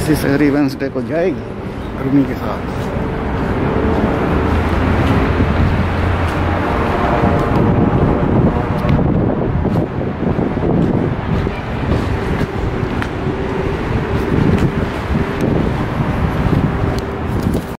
इसी शहरी वेंसडे को जाएगी रुमी के साथ।